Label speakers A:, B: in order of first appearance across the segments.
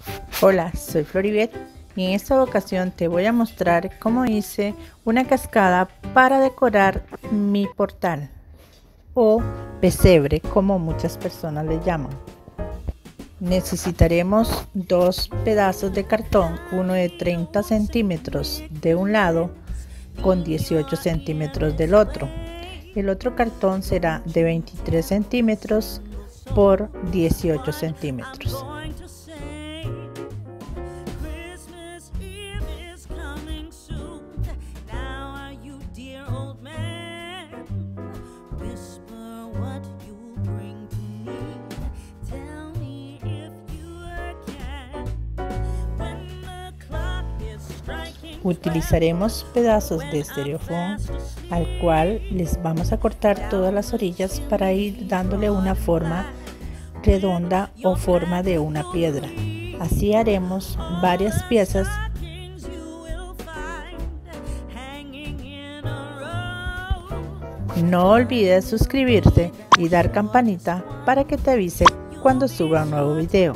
A: Hola, soy Floribet y en esta ocasión te voy a mostrar cómo hice una cascada para decorar mi portal o pesebre, como muchas personas le llaman. Necesitaremos dos pedazos de cartón, uno de 30 centímetros de un lado con 18 centímetros del otro. El otro cartón será de 23 centímetros por 18 centímetros. Utilizaremos pedazos de estereofón al cual les vamos a cortar todas las orillas para ir dándole una forma redonda o forma de una piedra. Así haremos varias piezas. No olvides suscribirte y dar campanita para que te avise cuando suba un nuevo video.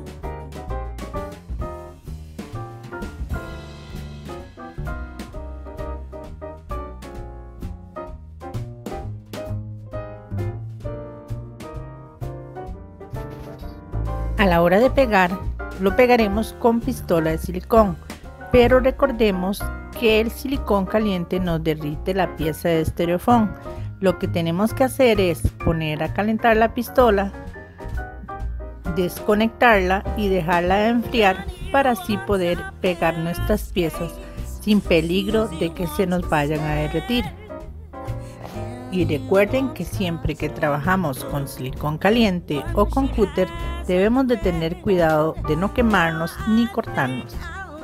A: A la hora de pegar, lo pegaremos con pistola de silicón, pero recordemos que el silicón caliente nos derrite la pieza de estereofón. Lo que tenemos que hacer es poner a calentar la pistola, desconectarla y dejarla enfriar para así poder pegar nuestras piezas sin peligro de que se nos vayan a derretir. Y recuerden que siempre que trabajamos con silicón caliente o con cúter debemos de tener cuidado de no quemarnos ni cortarnos.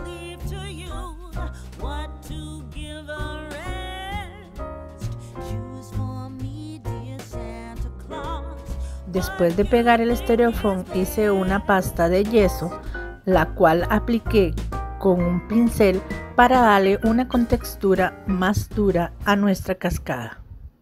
A: Después de pegar el estereofón hice una pasta de yeso, la cual apliqué con un pincel para darle una contextura más dura a nuestra cascada.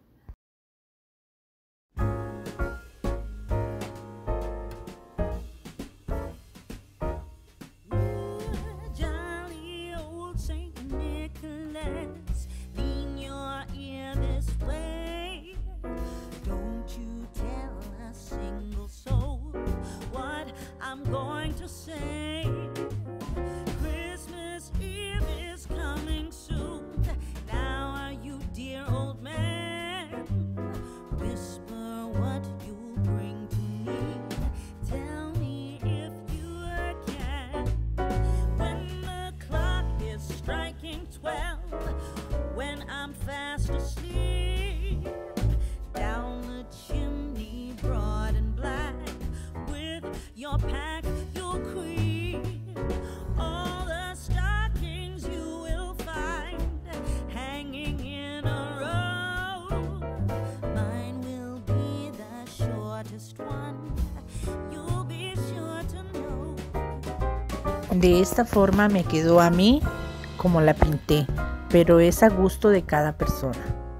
A: De esta forma me quedó a mí como la pinté, pero es a gusto de cada persona.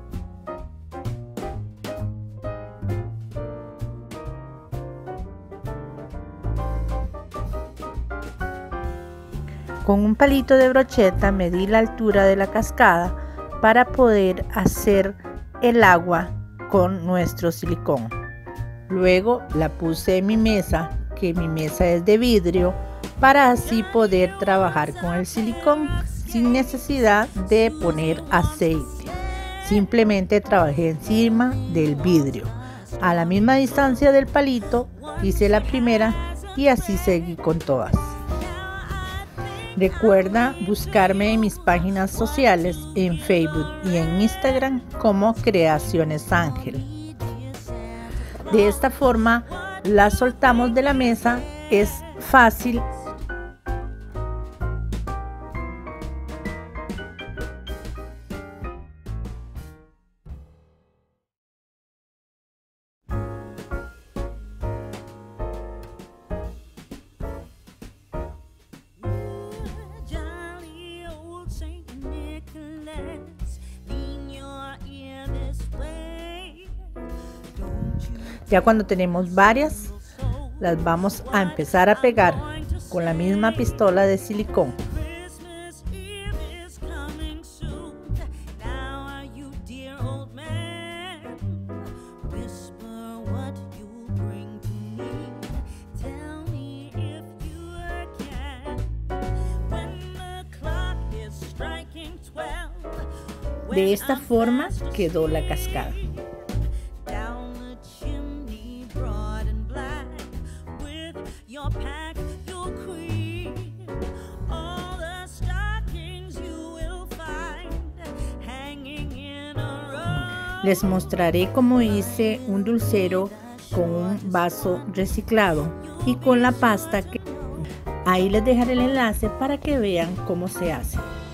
A: Con un palito de brocheta medí la altura de la cascada para poder hacer el agua con nuestro silicón. Luego la puse en mi mesa, que mi mesa es de vidrio, para así poder trabajar con el silicón sin necesidad de poner aceite. Simplemente trabajé encima del vidrio. A la misma distancia del palito hice la primera y así seguí con todas. Recuerda buscarme en mis páginas sociales en Facebook y en Instagram como Creaciones Ángel. De esta forma la soltamos de la mesa, es fácil. Ya cuando tenemos varias, las vamos a empezar a pegar con la misma pistola de silicón. De esta forma quedó la cascada. Les mostraré cómo hice un dulcero con un vaso reciclado y con la pasta que... Ahí les dejaré el enlace para que vean cómo se hace.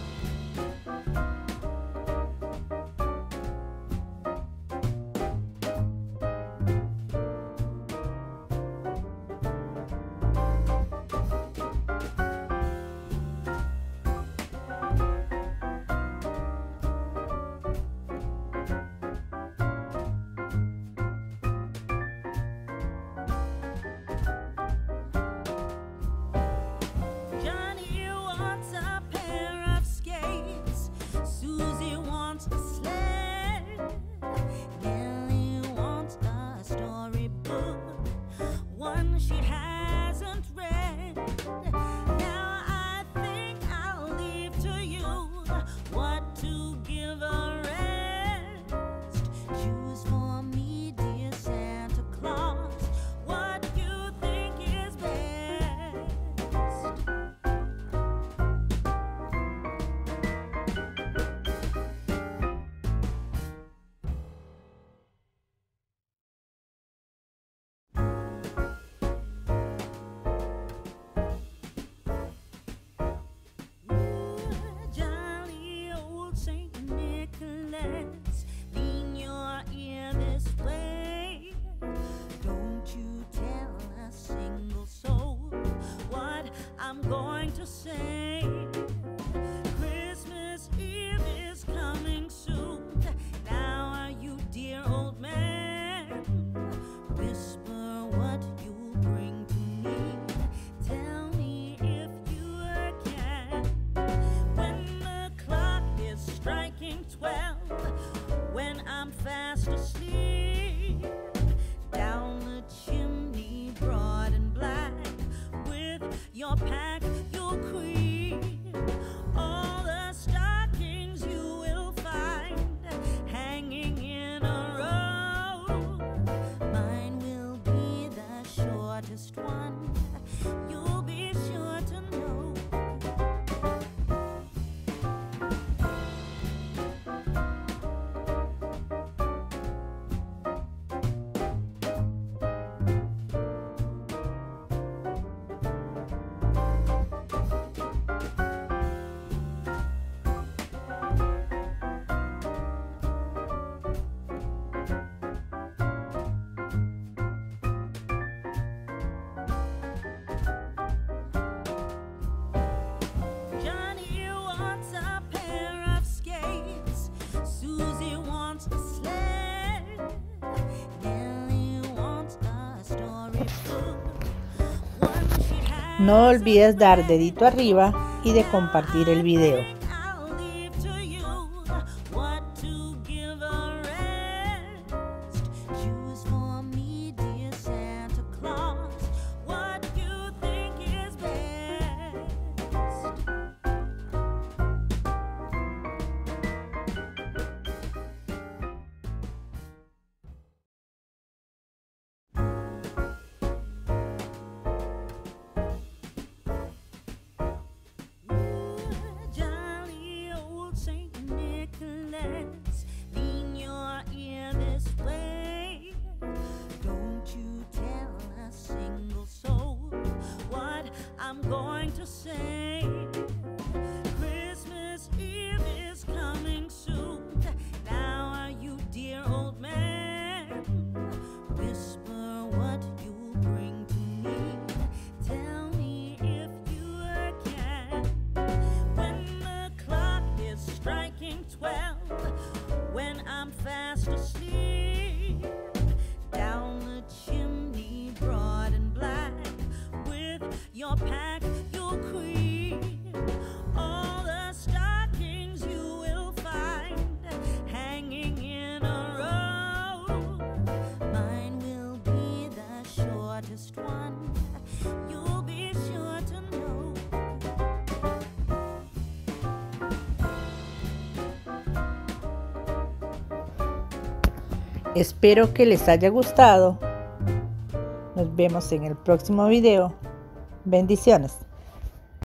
A: No olvides dar dedito arriba y de compartir el video.
B: your pack, you'll creep. All the stockings you will find hanging in a row. Mine will be the shortest one. You'll be sure to know.
A: Espero que les haya gustado. Nos vemos en el próximo video. Bendiciones.